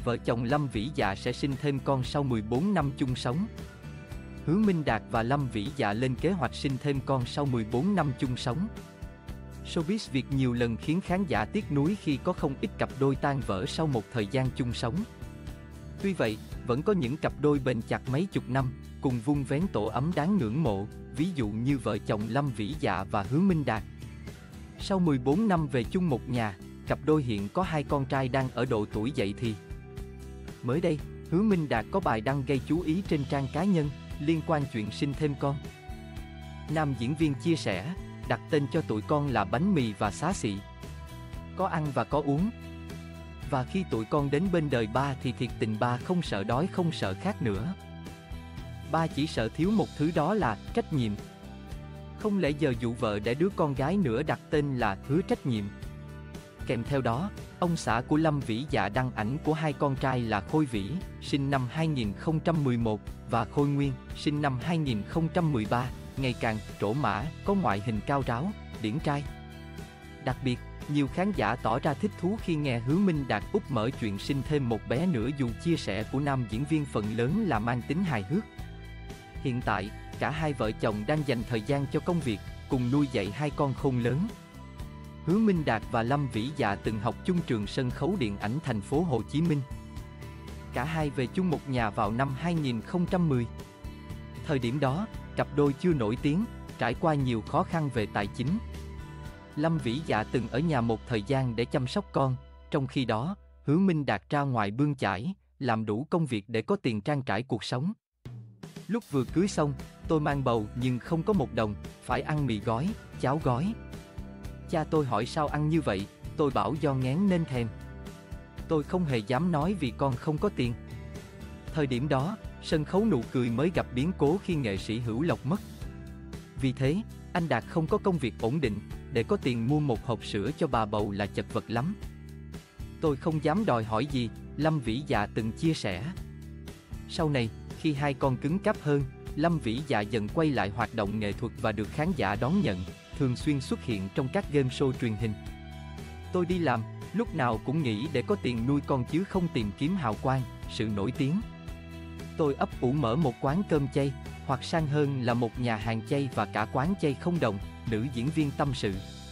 vợ chồng Lâm Vĩ Dạ sẽ sinh thêm con sau 14 năm chung sống. Hứa Minh Đạt và Lâm Vĩ Dạ lên kế hoạch sinh thêm con sau 14 năm chung sống. Showbiz Việt nhiều lần khiến khán giả tiếc nuối khi có không ít cặp đôi tan vỡ sau một thời gian chung sống. Tuy vậy, vẫn có những cặp đôi bền chặt mấy chục năm, cùng vun vén tổ ấm đáng ngưỡng mộ, ví dụ như vợ chồng Lâm Vĩ Dạ và Hứa Minh Đạt. Sau 14 năm về chung một nhà, cặp đôi hiện có 2 con trai đang ở độ tuổi dậy thì. Mới đây, Hứa Minh Đạt có bài đăng gây chú ý trên trang cá nhân liên quan chuyện sinh thêm con. Nam diễn viên chia sẻ, đặt tên cho tụi con là bánh mì và xá xị. Có ăn và có uống. Và khi tụi con đến bên đời ba thì thiệt tình ba không sợ đói không sợ khát nữa. Ba chỉ sợ thiếu một thứ, đó là trách nhiệm. Không lẽ giờ dụ vợ đẻ đứa con gái nữa đặt tên là Hứa Trách Nhiệm. Kèm theo đó, ông xã của Lâm Vĩ Dạ đăng ảnh của 2 con trai là Khôi Vĩ, sinh năm 2011, và Khôi Nguyên, sinh năm 2013, ngày càng trổ mã, có ngoại hình cao ráo, điển trai. Đặc biệt, nhiều khán giả tỏ ra thích thú khi nghe Hứa Minh Đạt úp mở chuyện sinh thêm một bé nữa, dù chia sẻ của nam diễn viên phần lớn là mang tính hài hước. Hiện tại, cả hai vợ chồng đang dành thời gian cho công việc, cùng nuôi dạy 2 con khôn lớn. Hứa Minh Đạt và Lâm Vĩ Dạ từng học chung trường sân khấu điện ảnh thành phố Hồ Chí Minh. Cả hai về chung một nhà vào năm 2010. Thời điểm đó, cặp đôi chưa nổi tiếng, trải qua nhiều khó khăn về tài chính. Lâm Vĩ Dạ từng ở nhà một thời gian để chăm sóc con, trong khi đó, Hứa Minh Đạt ra ngoài bươn chải, làm đủ công việc để có tiền trang trải cuộc sống. Lúc vừa cưới xong, tôi mang bầu nhưng không có một đồng, phải ăn mì gói, cháo gói. Cha tôi hỏi sao ăn như vậy, tôi bảo do nghén nên thèm. Tôi không hề dám nói vì con không có tiền. Thời điểm đó, sân khấu Nụ Cười mới gặp biến cố khi nghệ sĩ Hữu Lộc mất. Vì thế, anh Đạt không có công việc ổn định, để có tiền mua một hộp sữa cho bà bầu là chật vật lắm. Tôi không dám đòi hỏi gì, Lâm Vĩ Dạ từng chia sẻ. Sau này, khi 2 con cứng cáp hơn, Lâm Vĩ Dạ dần quay lại hoạt động nghệ thuật và được khán giả đón nhận, thường xuyên xuất hiện trong các game show truyền hình. Tôi đi làm, lúc nào cũng nghĩ để có tiền nuôi con chứ không tìm kiếm hào quang, sự nổi tiếng. Tôi ấp ủ mở một quán cơm chay, hoặc sang hơn là một nhà hàng chay và cả quán chay không đồng, nữ diễn viên tâm sự.